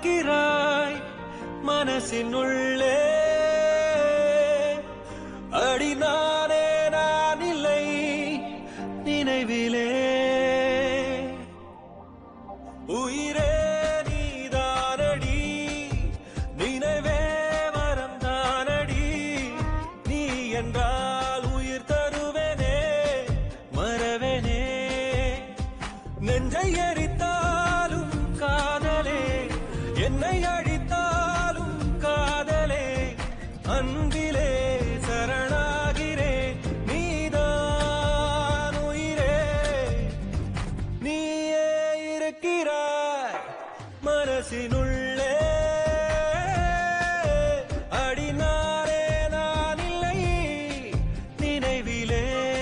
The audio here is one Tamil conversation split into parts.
இருக்கிறாய் மனசினுள்ளே அடி நானே நான் இல்லை நினைவிலே உயிரே நீதானடி நினைவே வரந்தானடி நீ என்றால் உயிர் தருவேனே மறவேனே நெஞ்சை எரித்தாலும் காதலே என்னை அழித்தாலும் காதலே அன்பிலே சரணாகிறேன் நீதான் உயிரே நீயே இருக்கிறாய் மனசினுள்ளே அடி நானே நான் இல்லை நினைவிலே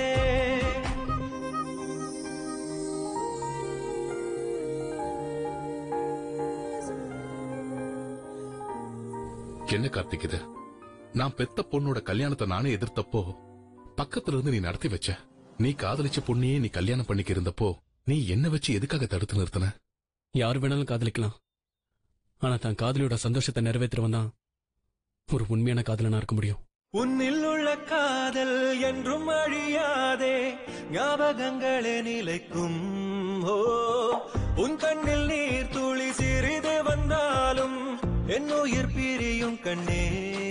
என்ன கார்த்திக் இது? நான் பெத்த பொண்ணோட கல்யாணத்தை நானே எதிர்த்தப்போ பக்கத்துல இருந்து நீ நடத்தி வச்ச. நீ காதலிச்ச பொண்ணையே நீ கல்யாணம் பண்ணிக்க இருந்தப்போ நீ என்ன வச்சு எதுக்காக தடுத்து நிறுத்தின? யார் வேணாலும் காதலிக்கலாம், ஆனா தான் காதலியோட சந்தோஷத்தை நிறைவேற்றுவன் தான் ஒரு உண்மையான காதலனா இருக்க முடியும். உன்னில் உள்ள காதல் என்றும் அழியாதே ஞாபகங்களே நிலைக்கும். ஓ உன் கண்ணில் நீர் துளி சிறிது வந்தாலும் என் உயிர் பிரியும் கண்ணே.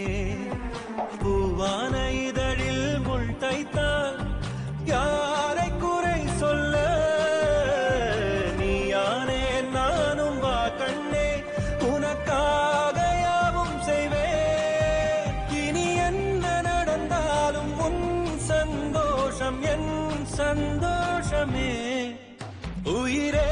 பூவான இதழில் முள் தைத்தால் யாரை குறை சொல்ல நீயானே நானும் வா கண்ணே உனக்காக யாவும் செய்வேன். இனி என்ன நடந்தாலும் உன் சந்தோஷம் என் சந்தோஷமே உயிரே